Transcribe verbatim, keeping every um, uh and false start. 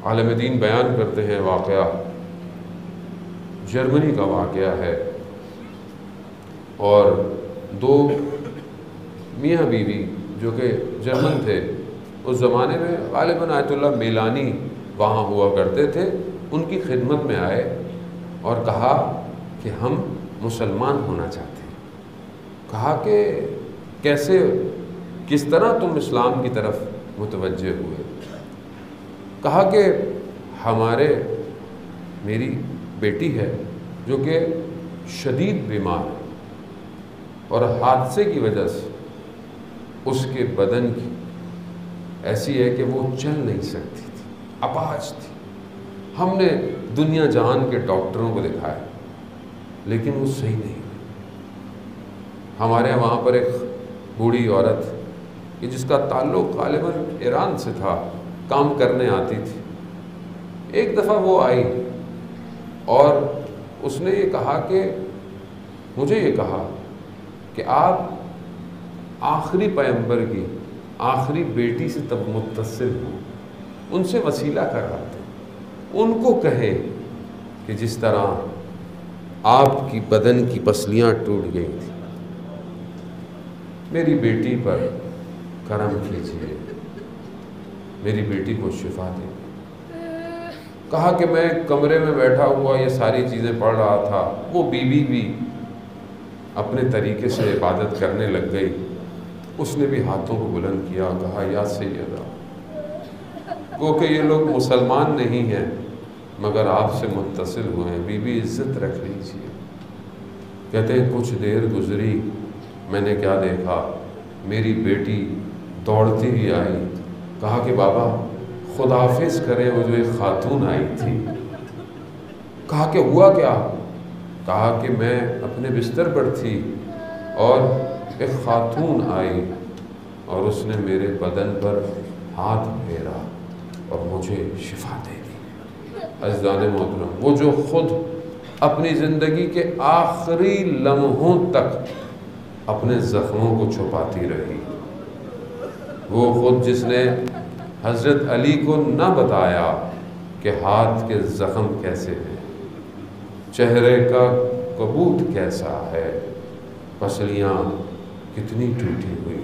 عالم دین بیان کرتے ہیں واقعہ جرمنی کا واقعہ ہے، اور دو میاں بیوی جو کہ جرمن تھے، اس زمانے میں غالباً آیت اللہ میلانی وہاں ہوا کرتے تھے، ان کی خدمت میں آئے اور کہا کہ ہم مسلمان ہونا چاہتے ہیں۔ کہا کہ کیسے، کس طرح تم اسلام کی طرف متوجہ ہوئے؟ کہا کہ ہمارے میری بیٹی ہے جو کہ شدید بیمار ہے، اور حادثے کی وجہ سے اس کے بدن کی ایسی ہے کہ وہ چل نہیں سکتی تھی، اپاہج تھی۔ ہم نے دنیا جہان کے ڈاکٹروں کو دکھایا لیکن وہ صحیح نہیں ہوئی۔ ہمارے وہاں پر ایک بوڑھی عورت کہ جس کا تعلق غالباً ایران سے تھا، کام کرنے آتی تھی، ایک دفعہ وہ آئی اور اس نے یہ کہا کہ مجھے یہ کہا کہ آپ آخری پیغمبر کی آخری بیٹی سے تب متصل ہوں، ان سے وسیلہ کراتے، ان کو کہیں کہ جس طرح آپ کی بدن کی پسلیاں ٹوٹ گئی تھیں، میری بیٹی پر کرم کیجیے، میری بیٹی کو شفا دے۔ کہا کہ میں کمرے میں بیٹھا ہوا یہ ساری چیزیں پڑھ رہا تھا، وہ بیوی بھی اپنے طریقے سے عبادت کرنے لگ گئی، اس نے بھی ہاتھوں کو بلند کیا، کہا یا سیدہ، گو کہ یہ لوگ مسلمان نہیں ہیں مگر آپ سے متصل ہوئے ہیں، بی بی عزت رکھ لیجیے۔ کہتے ہیں کچھ دیر گزری، میں نے کیا دیکھا، میری بیٹی دوڑتی ہوئی آئی، کہا کہ بابا خداحافظ کرے وہ جو ایک خاتون آئی تھی۔ کہا کہ ہوا کیا؟ کہا کہ میں اپنے بستر پر تھی اور ایک خاتون آئی اور اس نے میرے بدن پر ہاتھ پھیرا اور مجھے شفا دے دی۔ عزیزان محترم، وہ جو خود اپنی زندگی کے آخری لمحوں تک اپنے زخموں کو چھپاتی رہی، وہ خود جس نے حضرت علی کو نہ بتایا کہ ہاتھ کے زخم کیسے ہیں، چہرے کا کبوت کیسا ہے، پسلیاں کتنی ٹوٹی ہوئی